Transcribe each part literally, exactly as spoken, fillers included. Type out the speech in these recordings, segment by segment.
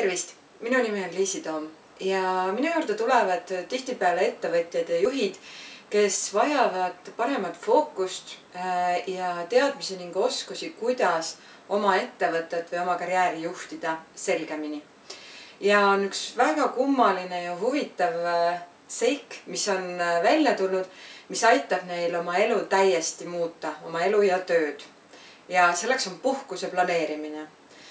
Tervist! Minu nimi on Liisi Toom ja minu juurde tulevad tihtipeale ettevõtjad ja juhid, kes vajavad paremat fookust ja teadmisi ning oskusi, kuidas oma ettevõtet või oma karjääri juhtida selgemini. Ja on üks väga kummaline ja huvitav seik, mis on välja tulnud, mis aitab neil oma elu täiesti muuta, oma elu ja tööd. Ja selleks on puhkuse planeerimine.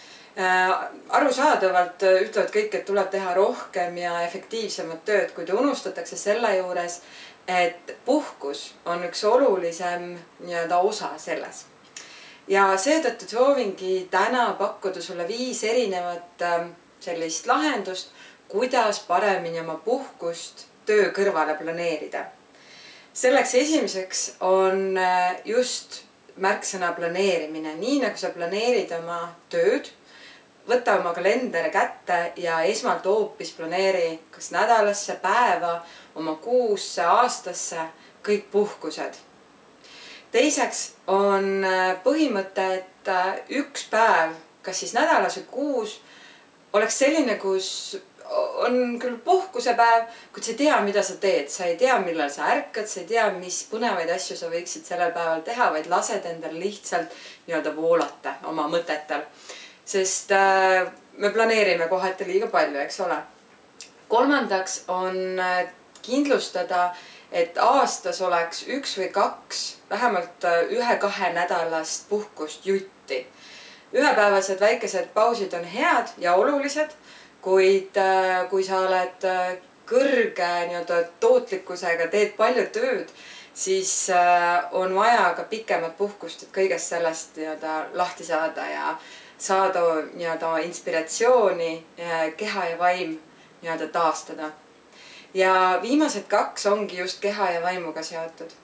Arusaadavalt ütlevad kõik, et tuleb teha rohkem ja efektiivsemat tööd, kuid unustatakse selle juures, et puhkus on üks olulisem nii-öelda osa selles. Ja seetõttu soovingi täna pakkuda sulle viis erinevat sellist lahendust, kuidas paremini oma puhkust töö kõrvale planeerida. Selleks esimeseks on just märksõna planeerimine, nii nagu sa planeerid oma tööd. Võta oma kalender kätte ja esmalt hoopis planeeri kas nädalasse, päeva, oma kuusse, aastasse, kõik puhkused. Teiseks on põhimõte, et üks päev, kas siis nädalas või kuus, oleks selline, kus on küll puhkusepäev, kuid sa ei tea, mida sa teed. Sa ei tea, millal sa ärkad, sa ei tea, mis põnevaid asju sa võiksid sellel päeval teha, vaid lased endal lihtsalt nii-öelda voolata oma mõtetel. Sest me planeerime kohati liiga palju, eks ole. Kolmandaks on kindlustada, et aastas oleks üks või kaks, vähemalt ühe-kahe nädalast puhkust jutti. Ühepäevased väikesed pausid on head ja olulised, kuid kui sa oled kõrge nii-öelda tootlikkusega, teed palju tööd, siis on vaja ka pikemat puhkust, et kõigest sellest nii-öelda lahti saada ja saada nii-öelda inspiratsiooni, keha ja vaim nii-öelda taastada. Ja viimased kaks ongi just keha ja vaimuga seotud.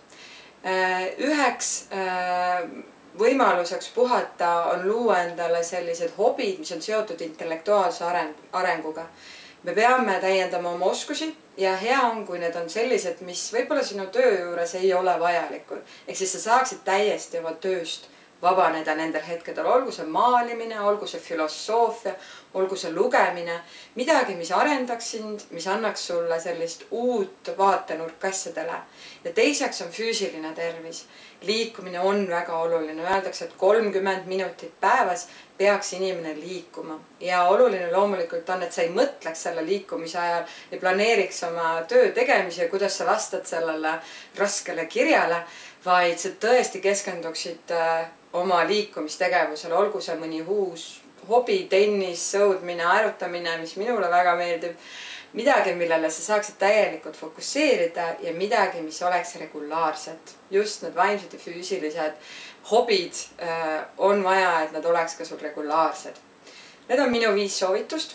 Üheks võimaluseks puhata on luua endale sellised hobid, mis on seotud intellektuaalse arenguga. Me peame täiendama oma oskusi ja hea on, kui need on sellised, mis võib-olla sinu töö juures ei ole vajalikud. Ehk siis sa saaksid täiesti oma tööst vabaneda nendel hetkedel, olgu see maalimine, olgu see filosoofia, olgu see lugemine, midagi, mis arendaks sind, mis annaks sulle sellist uut vaatenurka asjadele. Ja teiseks on füüsiline tervis. Liikumine on väga oluline. Öeldakse, et kolmkümmend minutit päevas peaks inimene liikuma. Ja oluline loomulikult on, et sa ei mõtleks selle liikumise ajal, ei planeeriks oma töö tegemisi ja kuidas sa vastad sellele raskele kirjale, vaid sa tõesti keskenduksid oma liikumistegevusele, olgu see mõni uus hobi, tennis, sõudmine, aerutamine, mis minule väga meeldib. Midagi, millele sa saaksid täielikult fokusseerida ja midagi, mis oleks regulaarset. Just need vaimsed ja füüsilised hobid on vaja, et nad oleks ka sul regulaarsed. Need on minu viis soovitust.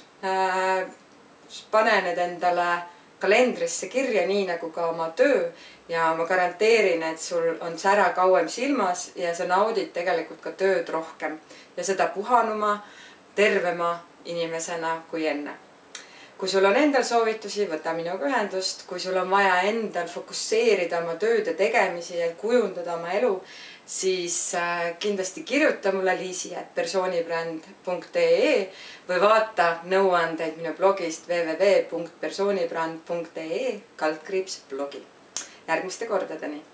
Pane need endale kalendrisse kirja, nii nagu ka oma töö. Ja ma garanteerin, et sul on sära kauem silmas ja sa naudid tegelikult ka tööd rohkem. Ja seda puhanuma, tervema inimesena kui enne. Kui sul on endal soovitusi, võta minuga ühendust. Kui sul on vaja endal fokusseerida oma tööd ja tegemisi ja kujundada oma elu, siis kindlasti kirjuta mulle liisi at persoonibrand punkt ee või vaata nõuandeid minu blogist w w w punkt persoonibrand punkt ee kaldkriips blogi. Järgmiste kordadeni!